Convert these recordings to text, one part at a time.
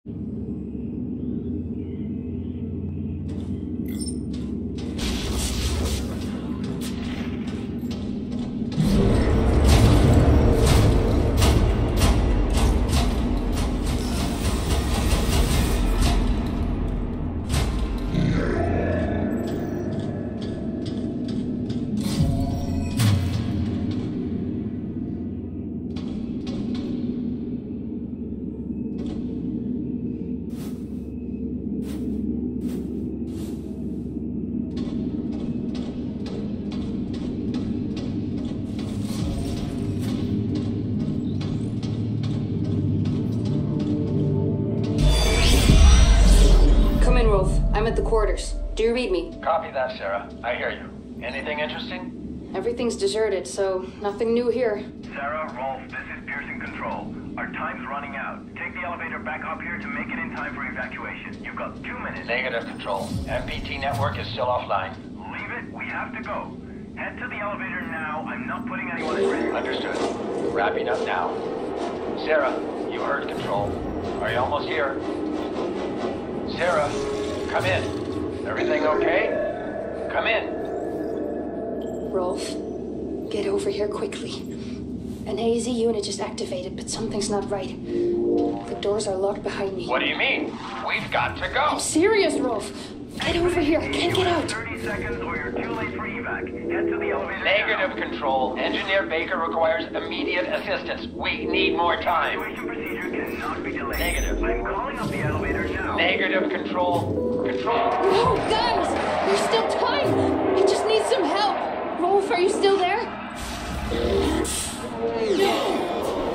I'm at the quarters. Do you read me? Copy that, Sarah. I hear you. Anything interesting? Everything's deserted, so nothing new here. Sarah, Rolf, this is Pearson Control. Our time's running out. Take the elevator back up here to make it in time for evacuation. You've got 2 minutes. Negative, Control. MPT network is still offline. Leave it. We have to go. Head to the elevator now. I'm not putting anyone at risk. Understood. Wrapping up now. Sarah, you heard Control. Are you almost here? Sarah, come in. Everything okay? Come in. Rolf, get over here quickly. An AZ unit just activated, but something's not right. The doors are locked behind me. What do you mean? We've got to go. I'm serious, Rolf. Get over here. I can't get out. 30 seconds or you're too late for evac. Head to the elevator Negative, now. Control. Engineer Baker requires immediate assistance. We need more time. Evacuation procedure cannot be delayed. Negative. I'm calling up the elevator now. Negative, Control. Control. No, guys! There's still time! I just need some help! Rolf, are you still there? No!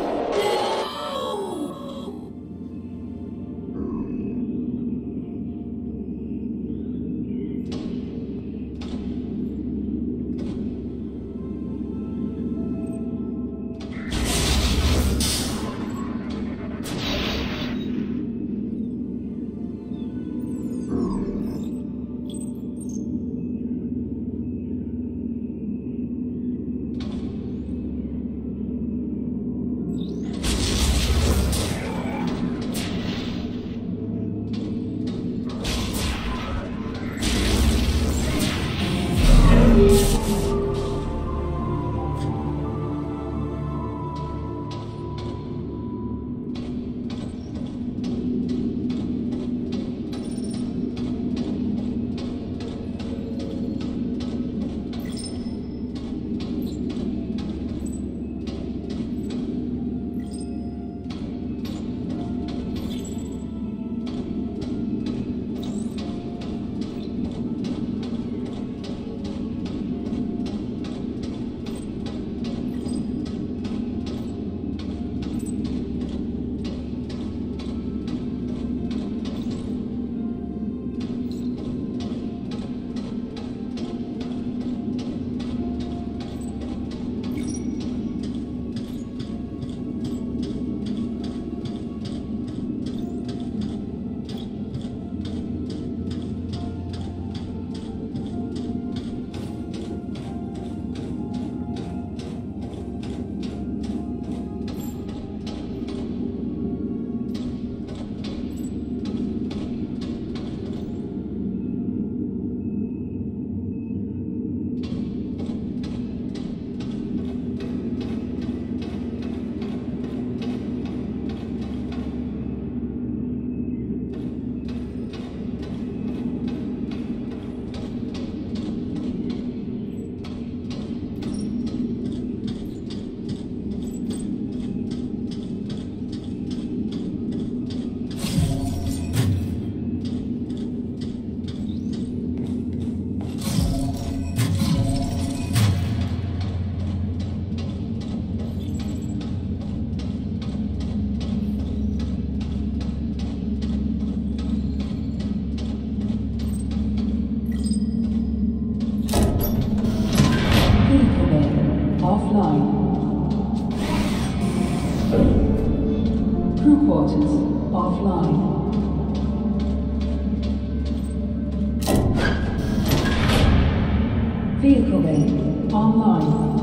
Vehicle bay online.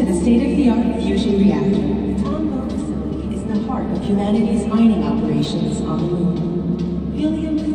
a state-of-the-art fusion reactor. The Moonhub facility is the heart of humanity's mining operations on the moon. Helium